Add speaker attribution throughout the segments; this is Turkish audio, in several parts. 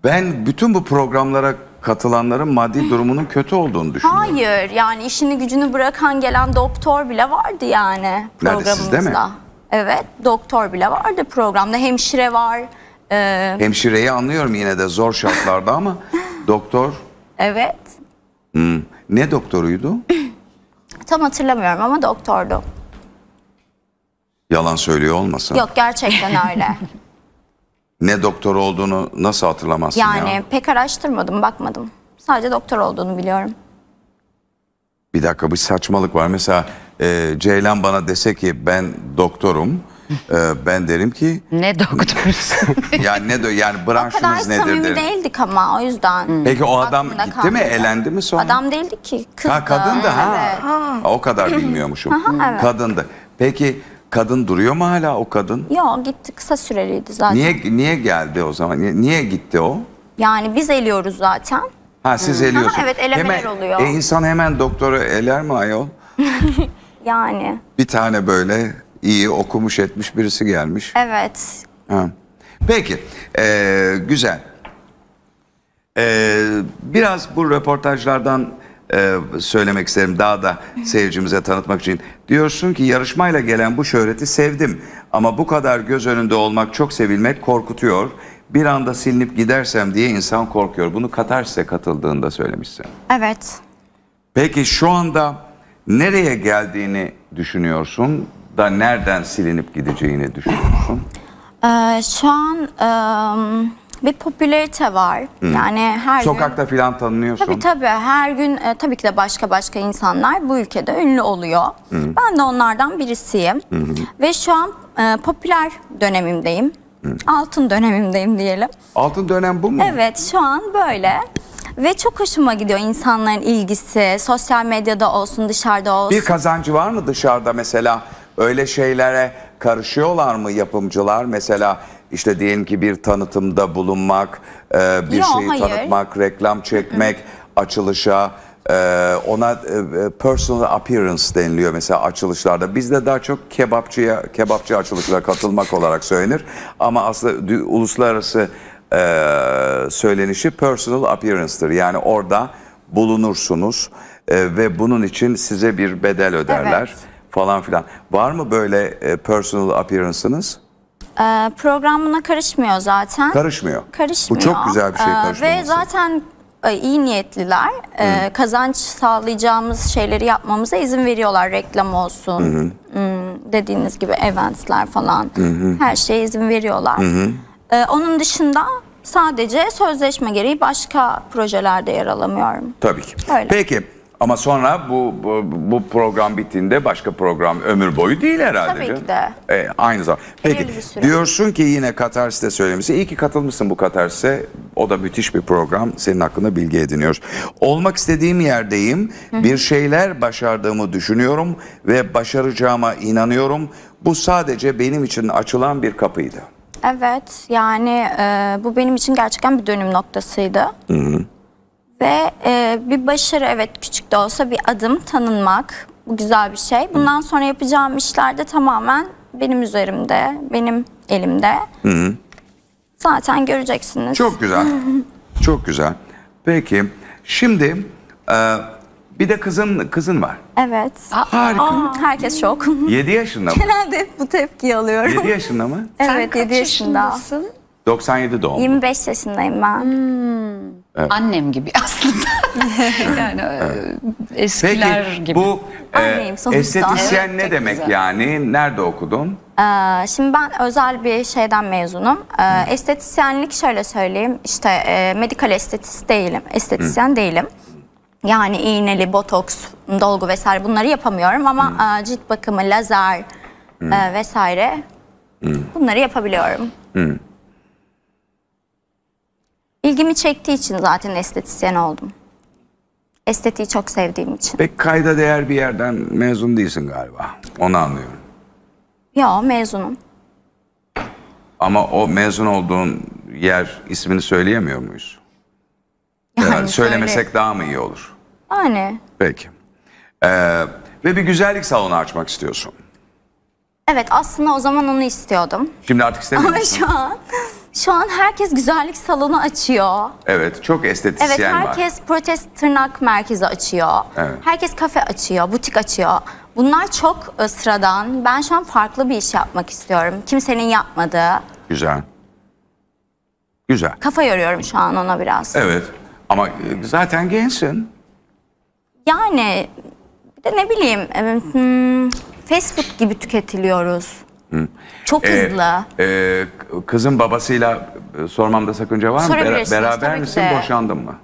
Speaker 1: Ben bütün bu programlara katılanların maddi durumunun kötü olduğunu düşünüyorum.
Speaker 2: Hayır, yani işini gücünü bırakan gelen doktor bile vardı yani programımızda.
Speaker 1: Sizde mi?
Speaker 2: Evet, doktor bile vardı programda. Hemşire var.
Speaker 1: Hemşireyi anlıyorum yine de zor şartlarda ama doktor...
Speaker 2: Evet.
Speaker 1: Ne doktoruydu?
Speaker 2: Tam hatırlamıyorum ama doktordu.
Speaker 1: Yalan söylüyor olmasın?
Speaker 2: Yok, gerçekten öyle.
Speaker 1: Ne doktor olduğunu nasıl hatırlamazsın
Speaker 2: Yani
Speaker 1: ya?
Speaker 2: pek araştırmadım, bakmadım. Sadece doktor olduğunu biliyorum.
Speaker 1: Bir dakika, bir saçmalık var. Mesela Ceylan bana dese ki ben doktorum. Ben derim ki...
Speaker 3: Ne doktorsun?
Speaker 1: Yani yani
Speaker 2: O kadar
Speaker 1: branşınız nedir
Speaker 2: samimi
Speaker 1: derim.
Speaker 2: değildik ama o yüzden.
Speaker 1: Peki o adam
Speaker 2: aklımda
Speaker 1: gitti mi?
Speaker 2: kalmadı.
Speaker 1: Elendi mi sonra?
Speaker 2: Adam değildi ki, kızdı.
Speaker 1: Ha, kadındı ha.
Speaker 2: Evet.
Speaker 1: Ha, o kadar bilmiyormuşum.
Speaker 2: evet.
Speaker 1: Kadındı. Peki kadın duruyor mu hala o kadın?
Speaker 2: Yok, gitti, kısa süreliydi zaten.
Speaker 1: Niye geldi o zaman? Niye gitti o?
Speaker 2: Yani biz eliyoruz zaten.
Speaker 1: Ha, siz eliyorsunuz.
Speaker 2: Evet, elemeler oluyor.
Speaker 1: İnsan hemen doktoru eler mi ayol?
Speaker 2: Yani.
Speaker 1: Bir tane böyle iyi okumuş etmiş birisi gelmiş.
Speaker 2: Evet.
Speaker 1: Ha. Peki, güzel. Biraz bu röportajlardan söylemek isterim, daha da seyircimize tanıtmak için. Diyorsun ki yarışmayla gelen bu şöhreti sevdim ama bu kadar göz önünde olmak, çok sevilmek korkutuyor. Bir anda silinip gidersem diye insan korkuyor. Bunu Katarsis'e katıldığında söylemişsin.
Speaker 2: Evet.
Speaker 1: Peki şu anda nereye geldiğini düşünüyorsun da nereden silinip gideceğini düşünüyorsun?
Speaker 2: Şu an bir popülarite var. Yani her
Speaker 1: Sokakta
Speaker 2: gün...
Speaker 1: filan tanınıyorsun.
Speaker 2: Tabii her gün tabii ki de başka insanlar bu ülkede ünlü oluyor. Ben de onlardan birisiyim. Ve şu an popüler dönemimdeyim. Altın dönemimdeyim diyelim.
Speaker 1: Altın dönem bu mu?
Speaker 2: Evet, şu an böyle. Ve çok hoşuma gidiyor insanların ilgisi. Sosyal medyada olsun, dışarıda olsun.
Speaker 1: Bir kazancı var mı dışarıda mesela? Öyle şeylere karışıyorlar mı yapımcılar? Mesela işte diyelim ki bir tanıtımda bulunmak, bir şeyi
Speaker 2: hayır.
Speaker 1: tanıtmak, reklam çekmek, açılışa, ona personal appearance deniliyor mesela açılışlarda. Bizde daha çok kebapçı açılışlara katılmak olarak söylenir. Ama aslında uluslararası söylenişi personal appearance'tır. Yani orada bulunursunuz ve bunun için size bir bedel öderler.
Speaker 2: Evet.
Speaker 1: Falan filan. Var mı böyle personal appearance'ınız?
Speaker 2: Program buna karışmıyor zaten.
Speaker 1: Karışmıyor.
Speaker 2: Karışmıyor.
Speaker 1: Bu çok güzel bir şey, karışmaması.
Speaker 2: Ve zaten iyi niyetliler. Kazanç sağlayacağımız şeyleri yapmamıza izin veriyorlar. Reklam olsun, dediğiniz gibi eventler falan. Her şeye izin veriyorlar. Onun dışında sadece sözleşme gereği başka projelerde yer alamıyorum.
Speaker 1: Tabii ki.
Speaker 2: Öyle.
Speaker 1: Peki. Ama sonra bu program bittiğinde başka program ömür boyu değil herhalde.
Speaker 2: Tabii ki de.
Speaker 1: Aynı zamanda. Peki
Speaker 2: Belirli bir süre.
Speaker 1: diyorsun ki yine Katarsis'te söylemişsin. İyi ki katılmışsın bu Katarsis'e. O da müthiş bir program. Senin hakkında bilgi ediniyoruz. Olmak istediğim yerdeyim. Bir şeyler başardığımı düşünüyorum ve başaracağıma inanıyorum. Bu sadece benim için açılan bir kapıydı.
Speaker 2: Evet, yani bu benim için gerçekten bir dönüm noktasıydı. Ve bir başarı, evet, küçük de olsa bir adım, tanınmak. Bu güzel bir şey. Bundan sonra yapacağım işler de tamamen benim üzerimde, benim elimde. Zaten göreceksiniz.
Speaker 1: Çok güzel. Çok güzel. Peki şimdi bir de kızın var.
Speaker 2: Evet.
Speaker 1: Harika.
Speaker 2: Herkes şok.
Speaker 1: 7 yaşında mı?
Speaker 2: Genelde hep bu tepkiyi alıyorum.
Speaker 1: 7 yaşında mı?
Speaker 2: Evet, 7 yaşında.
Speaker 1: 97 doğumlu.
Speaker 2: 25 yaşındayım ben.
Speaker 3: Annem gibi aslında. Yani eskiler
Speaker 1: Peki
Speaker 3: gibi.
Speaker 1: bu
Speaker 2: Anneyim sonuçta.
Speaker 1: estetisyen
Speaker 3: Evet,
Speaker 1: ne
Speaker 3: çok
Speaker 1: demek
Speaker 3: güzel.
Speaker 1: yani? Nerede okudun?
Speaker 2: Şimdi ben özel bir şeyden mezunum. Estetisyenlik şöyle söyleyeyim. İşte medikal estetisyen değilim. Yani iğneli, botoks, dolgu vesaire bunları yapamıyorum ama cilt bakımı, lazer vesaire bunları yapabiliyorum. İlgimi çektiği için zaten estetisyen oldum. Estetiği çok sevdiğim için.
Speaker 1: Pek kayda değer bir yerden mezun değilsin galiba. Onu anlıyorum.
Speaker 2: Yo, mezunum.
Speaker 1: Ama o mezun olduğun yer ismini söyleyemiyor muyuz?
Speaker 2: Yani
Speaker 1: Söylemesek daha mı iyi olur?
Speaker 2: Yani
Speaker 1: Peki. Ve bir güzellik salonu açmak istiyorsun.
Speaker 2: evet, aslında o zaman onu istiyordum.
Speaker 1: Şimdi artık istemiyor
Speaker 2: Ama
Speaker 1: musun?
Speaker 2: Şu an herkes güzellik salonu açıyor.
Speaker 1: Evet, çok estetisyen
Speaker 2: Evet,
Speaker 1: var.
Speaker 2: herkes protez tırnak merkezi açıyor.
Speaker 1: Evet.
Speaker 2: Herkes kafe açıyor, butik açıyor. Bunlar çok sıradan. Ben şu an farklı bir iş yapmak istiyorum. Kimsenin yapmadığı.
Speaker 1: Güzel. Güzel.
Speaker 2: Kafa yoruyorum şu an ona biraz.
Speaker 1: Evet. Ama zaten gençsin.
Speaker 2: Yani bir de ne bileyim fast food gibi tüketiliyoruz. Çok hızlı.
Speaker 1: Kızın babasıyla sormamda sakınca var mı?
Speaker 2: Sorabilirsiniz,
Speaker 1: Beraber
Speaker 2: tabii ki
Speaker 1: misin,
Speaker 2: de.
Speaker 1: boşandın mı?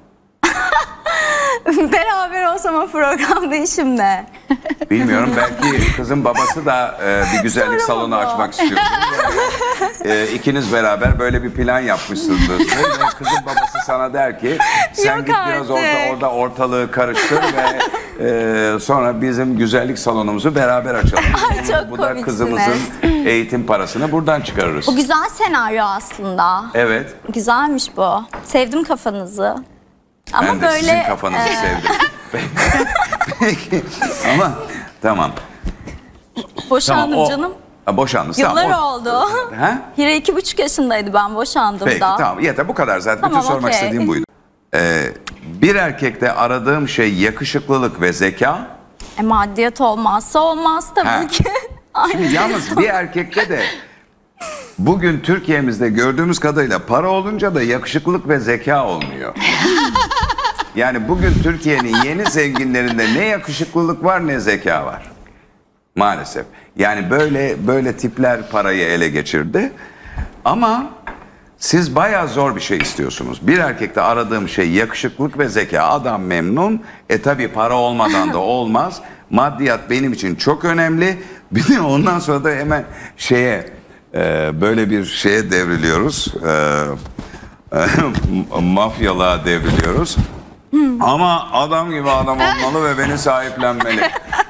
Speaker 2: Beraber olsam o programda işim ne?
Speaker 1: Bilmiyorum, belki kızın babası da bir güzellik
Speaker 2: Sorun
Speaker 1: salonu
Speaker 2: bu.
Speaker 1: açmak istiyor. İkiniz beraber böyle bir plan yapmışsınızdır. Ve kızın babası sana der ki sen
Speaker 2: Yok
Speaker 1: git biraz
Speaker 2: artık.
Speaker 1: orada ortalığı karıştır ve sonra bizim güzellik salonumuzu beraber açalım.
Speaker 2: Çok
Speaker 1: Bu da
Speaker 2: komiksiniz.
Speaker 1: kızımızın eğitim parasını buradan çıkarırız.
Speaker 2: Bu güzel senaryo aslında.
Speaker 1: Evet.
Speaker 2: Güzelmiş bu. Sevdim kafanızı. Ama
Speaker 1: Ben de
Speaker 2: böyle
Speaker 1: sizin kafanızı sevdim. Peki. Ama tamam.
Speaker 2: boşandım
Speaker 1: Tamam,
Speaker 2: canım.
Speaker 1: Boşandınız.
Speaker 2: Yıllar
Speaker 1: tamam.
Speaker 2: oldu.
Speaker 1: Ha?
Speaker 2: Hira 2,5 yaşındaydı ben boşandığımda.
Speaker 1: Peki tamam, yeter, bu kadar zaten.
Speaker 2: Tamam,
Speaker 1: Bütün sormak
Speaker 2: okey.
Speaker 1: istediğim buydu. Bir erkekte aradığım şey yakışıklılık ve zeka.
Speaker 2: Maddiyat olmazsa olmaz tabii
Speaker 1: Ha.
Speaker 2: ki.
Speaker 1: Şimdi yalnız bir erkekte de bugün Türkiye'mizde gördüğümüz kadarıyla para olunca da yakışıklılık ve zeka olmuyor. Yani bugün Türkiye'nin yeni zenginlerinde ne yakışıklılık var ne zeka var. Maalesef. Yani böyle tipler parayı ele geçirdi. Ama siz bayağı zor bir şey istiyorsunuz. Bir erkekte aradığım şey yakışıklılık ve zeka. Adam memnun. Tabii para olmadan da olmaz. Maddiyat benim için çok önemli. Bir de ondan sonra da hemen böyle bir şeye devriliyoruz. Mafyalığa devriliyoruz. Ama adam gibi adam olmalı ve beni sahiplenmeli.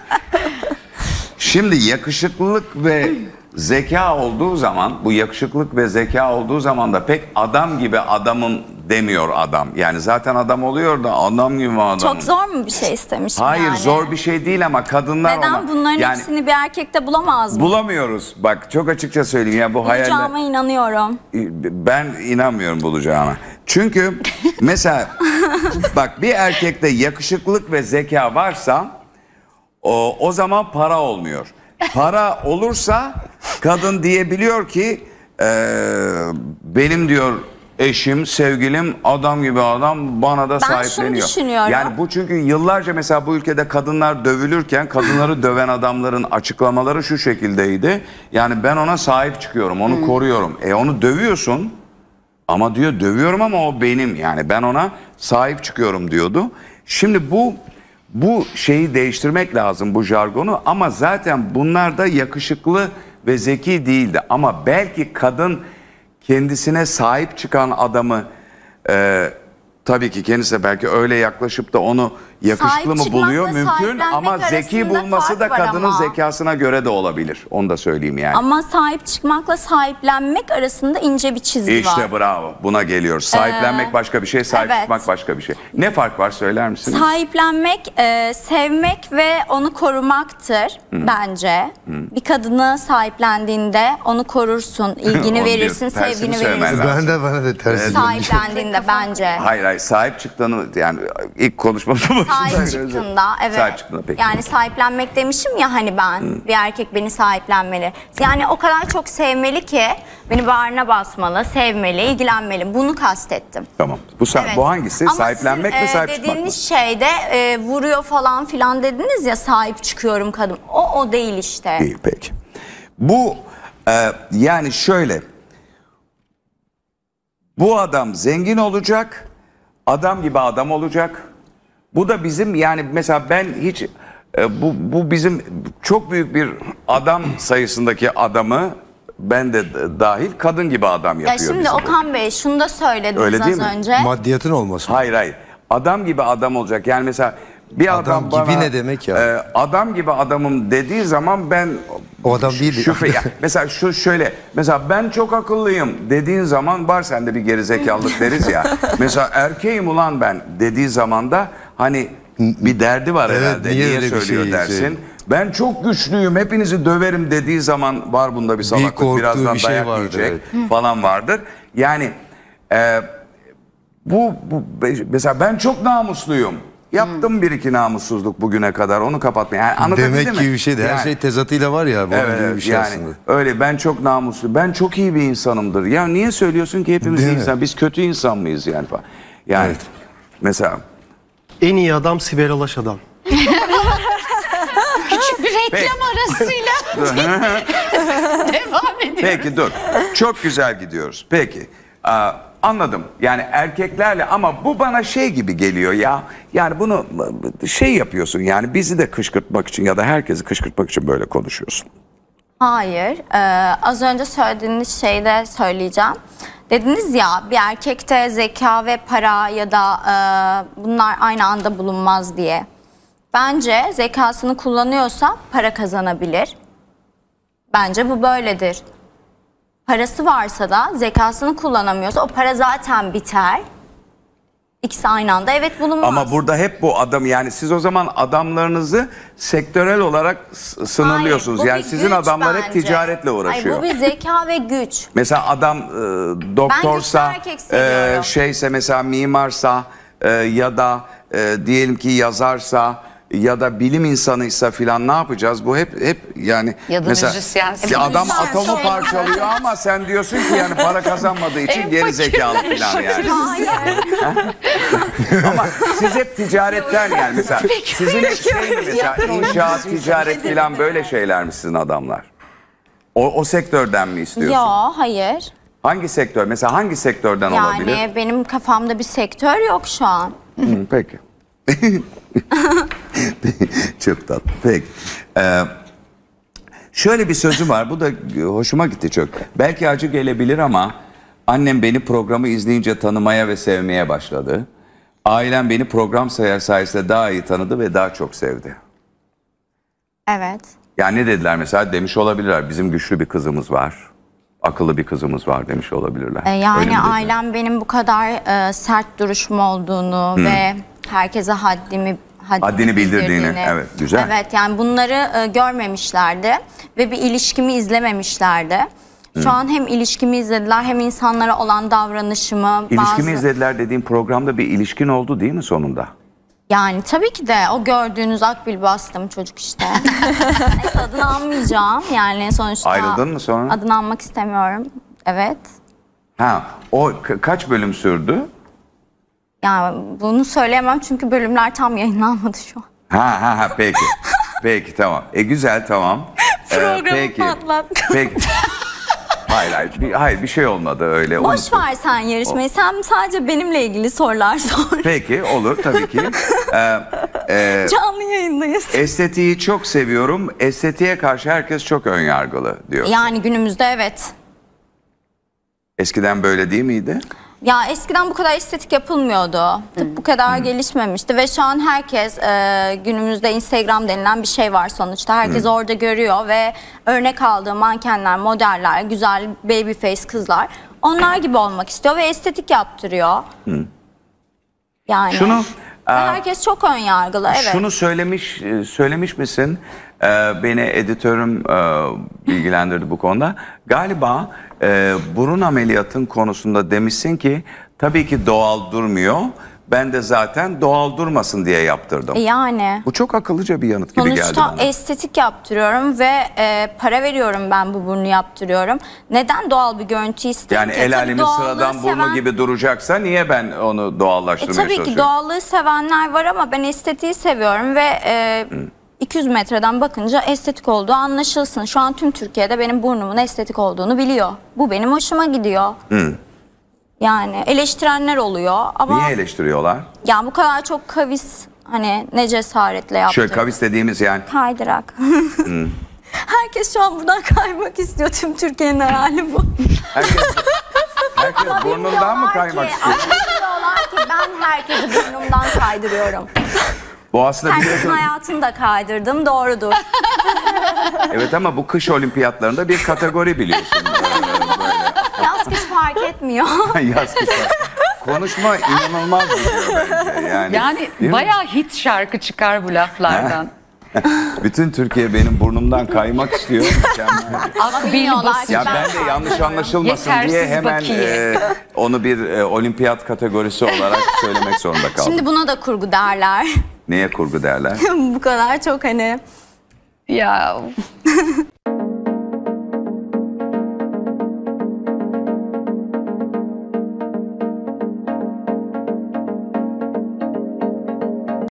Speaker 1: Şimdi yakışıklılık ve zeka olduğu zaman, bu yakışıklılık ve zeka olduğu zaman da pek adam gibi adamım demiyor adam. Yani zaten adam oluyor da adam gibi adam.
Speaker 2: Çok zor mu bir şey istemişim
Speaker 1: Hayır,
Speaker 2: yani?
Speaker 1: zor bir şey değil ama kadınlar
Speaker 2: Neden
Speaker 1: ona...
Speaker 2: bunların
Speaker 1: yani
Speaker 2: hepsini bir erkekte bulamaz mı?
Speaker 1: bulamıyoruz. Bak çok açıkça söyleyeyim ya, bu hayaller...
Speaker 2: Bulacağıma inanıyorum.
Speaker 1: Ben inanmıyorum bulacağına. Çünkü mesela bak, bir erkekte yakışıklılık ve zeka varsa o zaman para olmuyor. Para olursa kadın diyebiliyor ki benim diyor eşim, sevgilim adam gibi adam, bana da sahipleniyor.
Speaker 2: şunu düşünüyorum.
Speaker 1: Yani bu, çünkü yıllarca mesela bu ülkede kadınlar dövülürken kadınları döven adamların açıklamaları şu şekildeydi. Yani ben ona sahip çıkıyorum, onu koruyorum. Onu dövüyorsun ama diyor dövüyorum ama o benim, yani ben ona sahip çıkıyorum diyordu. Şimdi bu şeyi değiştirmek lazım, bu jargonu, ama zaten bunlar da yakışıklı ve zeki değildi. Ama belki kadın kendisine sahip çıkan adamı tabii ki kendisi belki öyle yaklaşıp da onu yakışıklı mı buluyor, mümkün,
Speaker 2: sahiplenmek
Speaker 1: ama zeki
Speaker 2: arasında
Speaker 1: bulması da
Speaker 2: fark var
Speaker 1: kadının
Speaker 2: ama.
Speaker 1: zekasına göre de olabilir. Onu da söyleyeyim yani.
Speaker 2: Ama sahip çıkmakla sahiplenmek arasında ince bir çizgi var.
Speaker 1: İşte bravo, buna geliyoruz. Sahiplenmek başka bir şey, sahip
Speaker 2: evet.
Speaker 1: çıkmak başka bir şey. Ne fark var, söyler misiniz?
Speaker 2: Sahiplenmek, sevmek ve onu korumaktır bence. Bir kadını sahiplendiğinde onu korursun, ilgini
Speaker 1: Onu
Speaker 2: verirsin,
Speaker 1: bir tersini
Speaker 2: sevgini
Speaker 1: söylemen
Speaker 2: verirsin.
Speaker 1: lazım.
Speaker 4: Bana da ters.
Speaker 2: Sahiplendiğinde bence.
Speaker 1: Hayır, sahip çıktığını, yani ilk konuşmamda
Speaker 2: Sahip çıktığında, evet.
Speaker 1: Sahip çıktığında, peki.
Speaker 2: Yani sahiplenmek demişim ya hani ben. Bir erkek beni sahiplenmeli. Yani o kadar çok sevmeli ki beni bağrına basmalı, sevmeli, ilgilenmeli. Bunu kastettim.
Speaker 1: Tamam.
Speaker 2: Evet.
Speaker 1: Bu hangisi?
Speaker 2: Ama
Speaker 1: Sahiplenmek
Speaker 2: sizin,
Speaker 1: mi, sahip çıkmak mı?
Speaker 2: dediğiniz şeyde vuruyor falan filan dediniz ya, sahip çıkıyorum kadın. O değil işte.
Speaker 1: Değil, peki. Bu yani şöyle, bu adam zengin olacak, adam gibi adam olacak. Bu da bizim, yani mesela ben hiç bu bizim çok büyük bir adam sayısındaki adamı, ben de dahil, kadın gibi adam
Speaker 2: Ya
Speaker 1: yapıyor
Speaker 2: şimdi
Speaker 1: bizi.
Speaker 2: Okan Bey şunu da söylediniz
Speaker 1: Öyle değil
Speaker 2: az
Speaker 1: mi?
Speaker 2: önce.
Speaker 4: Maddiyatın olması.
Speaker 1: Hayır. Adam gibi adam olacak. Yani mesela bir
Speaker 4: Adam
Speaker 1: adam
Speaker 4: gibi
Speaker 1: bana,
Speaker 4: ne demek ya?
Speaker 1: Adam gibi adamım dediği zaman ben
Speaker 4: O adam değil.
Speaker 1: ya, mesela şöyle, mesela ben çok akıllıyım dediğin zaman var sende bir gerizekalılık deriz ya. Mesela erkeğim ulan ben dediği zaman da hani bir derdi var
Speaker 4: Evet,
Speaker 1: herhalde.
Speaker 4: niye
Speaker 1: Niye
Speaker 4: öyle bir
Speaker 1: söylüyor
Speaker 4: şey-
Speaker 1: dersin. Ben çok güçlüyüm, hepinizi döverim dediği zaman var bunda bir salaklık,
Speaker 4: korktuğu
Speaker 1: birazdan
Speaker 4: bir şey
Speaker 1: dayak
Speaker 4: vardır,
Speaker 1: yiyecek falan vardır. Yani bu mesela ben çok namusluyum. Yaptım bir iki namussuzluk bugüne kadar, onu kapatmaya. Yani anlatabildim
Speaker 4: Demek
Speaker 1: mi?
Speaker 4: gibi bir şeydi. Her
Speaker 1: Yani-
Speaker 4: şey tezatıyla var ya. Bunun gibi bir şey
Speaker 1: yani
Speaker 4: aslında.
Speaker 1: öyle, ben çok namuslu, ben çok iyi bir insanımdır. Ya niye söylüyorsun ki hepimiz
Speaker 4: Değil
Speaker 1: iyi
Speaker 4: mi?
Speaker 1: insan, biz kötü insan mıyız yani falan. Yani
Speaker 4: Evet.
Speaker 1: mesela
Speaker 5: En iyi adam Sibel Alaş adam.
Speaker 3: Küçük bir reklam arasıyla devam ediyor.
Speaker 1: peki dur, çok güzel gidiyoruz. Peki anladım, yani erkeklerle, ama bu bana şey gibi geliyor ya. Yani bunu şey yapıyorsun, yani bizi de kışkırtmak için ya da herkesi kışkırtmak için böyle konuşuyorsun.
Speaker 2: Hayır. Az önce söylediğiniz şeyi de söyleyeceğim. Dediniz ya, bir erkekte zeka ve para ya da bunlar aynı anda bulunmaz diye. Bence zekasını kullanıyorsa para kazanabilir. Bence bu böyledir. Parası varsa da zekasını kullanamıyorsa o para zaten biter. İkisi aynı anda evet bulunmaz.
Speaker 1: Ama burada hep bu adam, yani siz o zaman adamlarınızı sektörel olarak sınırlıyorsunuz.
Speaker 2: Hayır, bu
Speaker 1: Yani
Speaker 2: bir
Speaker 1: sizin
Speaker 2: güç
Speaker 1: adamlar hep
Speaker 2: bence.
Speaker 1: ticaretle uğraşıyor.
Speaker 2: Hayır, bu bir zeka ve güç.
Speaker 1: Mesela adam doktorsa,
Speaker 2: Ben güçlü erkek seviyorum.
Speaker 1: şeyse mesela mimarsa ya da diyelim ki yazarsa ya da bilim insanıysa filan, ne yapacağız? Bu hep yani
Speaker 3: Ya da müzisyense.
Speaker 1: ya adam
Speaker 2: Müzisyen
Speaker 1: atomu
Speaker 2: şey-
Speaker 1: parçalıyor ama sen diyorsun ki yani para kazanmadığı için geri zekalı filan yani. Ama siz hep ticaretten, yani mesela sizin hep şey mi mesela, inşaat, ticaret filan böyle şeyler mi sizin adamlar? O sektörden mi istiyorsun?
Speaker 2: Yo, hayır.
Speaker 1: Hangi sektör? Mesela hangi sektörden olabilir?
Speaker 2: Yani benim kafamda bir sektör yok şu an.
Speaker 1: Peki. Çok tatlı. Peki. Şöyle bir sözüm var. Bu da hoşuma gitti çok. Belki acı gelebilir ama annem beni programı izleyince tanımaya ve sevmeye başladı. Ailem beni program sayesinde daha iyi tanıdı ve daha çok sevdi.
Speaker 2: Evet.
Speaker 1: Yani ne dediler mesela? Demiş olabilirler. Bizim güçlü bir kızımız var. Akıllı bir kızımız var demiş olabilirler. Öyle mi
Speaker 2: Yani
Speaker 1: dediler?
Speaker 2: ailem benim bu kadar sert duruşum olduğunu ve herkese haddini
Speaker 1: bildirdiğini, evet, güzel.
Speaker 2: Evet, yani bunları görmemişlerdi ve bir ilişkimi izlememişlerdi. Şu an hem ilişkimi izlediler hem insanlara olan davranışımı.
Speaker 1: İlişkimi izlediler dediğim programda bir ilişkin oldu değil mi sonunda?
Speaker 2: Yani tabii ki de o gördüğünüz Akbil Bastım çocuk işte. Neyse, adını anmayacağım yani sonuçta.
Speaker 1: Ayrıldın mı sonra?
Speaker 2: Adını anmak istemiyorum. Evet.
Speaker 1: Ha, o kaç bölüm sürdü?
Speaker 2: Yani bunu söyleyemem çünkü bölümler tam yayınlanmadı şu an.
Speaker 1: Ha peki. Peki tamam. Güzel, tamam.
Speaker 2: Programı patlattı.
Speaker 1: Peki. Hayır bir şey olmadı öyle.
Speaker 2: Boş
Speaker 1: unuttum.
Speaker 2: ver sen yarışmayı. Sen sadece benimle ilgili sorular sor.
Speaker 1: Peki, olur tabii ki.
Speaker 2: Canlı yayındayız.
Speaker 1: Estetiği çok seviyorum. Estetiğe karşı herkes çok önyargılı diyor.
Speaker 2: Yani günümüzde evet.
Speaker 1: Eskiden böyle değil miydi?
Speaker 2: Ya eskiden bu kadar estetik yapılmıyordu. Tıp bu kadar gelişmemişti ve şu an herkes günümüzde Instagram denilen bir şey var sonuçta. Herkes orada görüyor ve örnek aldığı mankenler, modeller, güzel baby face kızlar onlar gibi olmak istiyor ve estetik yaptırıyor. Yani
Speaker 1: Şunu
Speaker 2: ve herkes çok ön yargılı. Evet.
Speaker 1: Şunu söylemiş misin? Beni editörüm bilgilendirdi bu konuda. Galiba burun ameliyatın konusunda demişsin ki tabii ki doğal durmuyor. Ben de zaten doğal durmasın diye yaptırdım.
Speaker 2: Yani.
Speaker 1: Bu çok akıllıca bir yanıt gibi geldi
Speaker 2: Sonuçta
Speaker 1: bana.
Speaker 2: estetik yaptırıyorum ve para veriyorum, ben bu burnu yaptırıyorum. Neden doğal bir görüntü isteyeyim
Speaker 1: Yani
Speaker 2: ki?
Speaker 1: el
Speaker 2: Tabii
Speaker 1: alemin
Speaker 2: doğallığı
Speaker 1: sıradan burnu gibi duracaksa niye ben onu doğallaştırmaya
Speaker 2: Tabii ki
Speaker 1: çalışıyorum?
Speaker 2: doğallığı sevenler var ama ben estetiği seviyorum ve 200 metreden bakınca estetik olduğu anlaşılsın. Şu an tüm Türkiye'de benim burnumun estetik olduğunu biliyor. Bu benim hoşuma gidiyor. Yani eleştirenler oluyor ama
Speaker 1: Niye eleştiriyorlar?
Speaker 2: ya bu kadar çok kavis, hani ne cesaretle yaptı.
Speaker 1: Şöyle kavis dediğimiz yani.
Speaker 2: Kaydırak. Herkes şu an buradan kaymak istiyor. Tüm Türkiye'nin hali bu.
Speaker 1: Herkes burnundan mı kaymak istiyor?
Speaker 2: Bilmiyorlar ki ben herkesi burnumdan kaydırıyorum.
Speaker 1: Bu aslında
Speaker 2: Herkesin
Speaker 1: biliyorsun.
Speaker 2: hayatını da kaydırdım, doğrudur.
Speaker 1: Evet ama bu kış olimpiyatlarında bir kategori biliyorsun.
Speaker 2: Yaz kış fark etmiyor.
Speaker 1: Yaz kış. Konuşma inanılmaz gidiyor bence. Yani
Speaker 3: Yani
Speaker 1: değil mi?
Speaker 3: bayağı hit şarkı çıkar bu laflardan.
Speaker 1: Bütün Türkiye benim burnumdan kaymak istiyor.
Speaker 3: Ama
Speaker 2: Bilmiyorlar.
Speaker 1: Ya ben de yanlış anlaşılmasın diye
Speaker 3: Yetersiz
Speaker 1: hemen
Speaker 3: bakiye.
Speaker 1: onu bir olimpiyat kategorisi olarak söylemek zorunda kaldım.
Speaker 2: Şimdi buna da kurgu derler.
Speaker 1: Neye kurgu derler?
Speaker 2: Bu kadar çok hani
Speaker 3: Ya